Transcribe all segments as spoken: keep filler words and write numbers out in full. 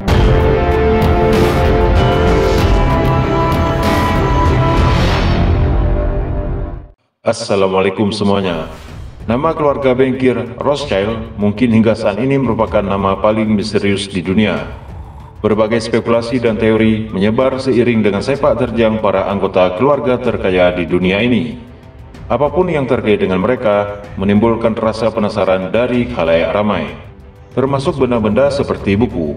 Assalamualaikum semuanya. Nama keluarga bankir Rothschild mungkin hingga saat ini merupakan nama paling misterius di dunia. Berbagai spekulasi dan teori menyebar seiring dengan sepak terjang para anggota keluarga terkaya di dunia ini. Apapun yang terkait dengan mereka menimbulkan rasa penasaran dari khalayak ramai, termasuk benda-benda seperti buku.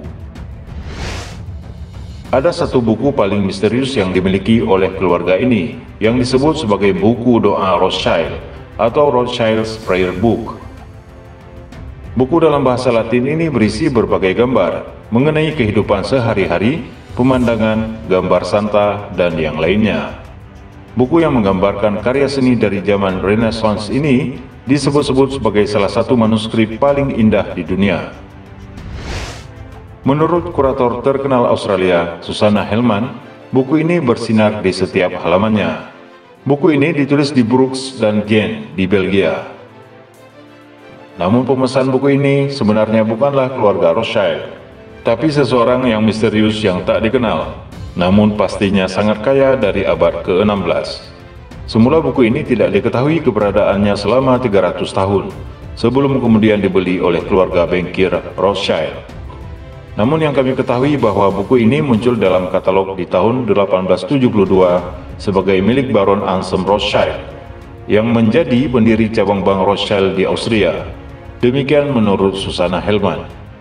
Ada satu buku paling misterius yang dimiliki oleh keluarga ini, yang disebut sebagai buku doa Rothschild atau Rothschild's Prayer Book. Buku dalam bahasa Latin ini berisi berbagai gambar mengenai kehidupan sehari-hari, pemandangan, gambar santa, dan yang lainnya. Buku yang menggambarkan karya seni dari zaman Renaissance ini disebut-sebut sebagai salah satu manuskrip paling indah di dunia. Menurut kurator terkenal Australia, Susanna Hellman, buku ini bersinar di setiap halamannya. Buku ini ditulis di Brooks dan Ghent di Belgia. Namun pemesan buku ini sebenarnya bukanlah keluarga Rothschild, tapi seseorang yang misterius yang tak dikenal, namun pastinya sangat kaya dari abad ke enam belas. Semula buku ini tidak diketahui keberadaannya selama tiga ratus tahun, sebelum kemudian dibeli oleh keluarga bankir Rothschild. Namun yang kami ketahui bahwa buku ini muncul dalam katalog di tahun delapan belas tujuh puluh dua sebagai milik Baron Anselm Rothschild, yang menjadi pendiri cabang bank Rothschild di Austria. Demikian menurut Susanna Hellman.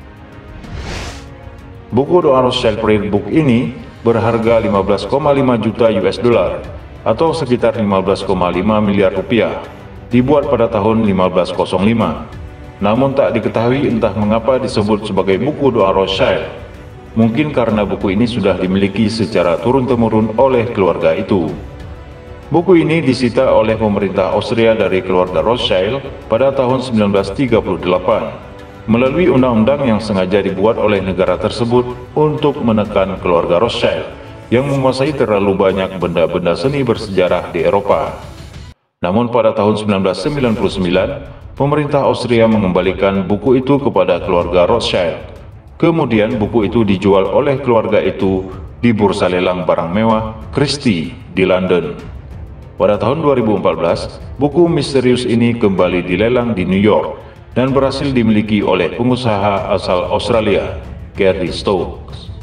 Buku doa Rothschild Prayer Book ini berharga lima belas koma lima juta U S dollar atau sekitar lima belas koma lima miliar rupiah, dibuat pada tahun lima belas nol lima. Namun tak diketahui entah mengapa disebut sebagai buku doa Rothschild. Mungkin karena buku ini sudah dimiliki secara turun-temurun oleh keluarga itu. Buku ini disita oleh pemerintah Austria dari keluarga Rothschild pada tahun sembilan belas tiga puluh delapan melalui undang-undang yang sengaja dibuat oleh negara tersebut untuk menekan keluarga Rothschild yang menguasai terlalu banyak benda-benda seni bersejarah di Eropa. Namun pada tahun sembilan belas sembilan puluh sembilan, pemerintah Austria mengembalikan buku itu kepada keluarga Rothschild. Kemudian buku itu dijual oleh keluarga itu di bursa lelang barang mewah Christie di London. Pada tahun dua ribu empat belas, buku misterius ini kembali dilelang di New York dan berhasil dimiliki oleh pengusaha asal Australia, Gary Stokes.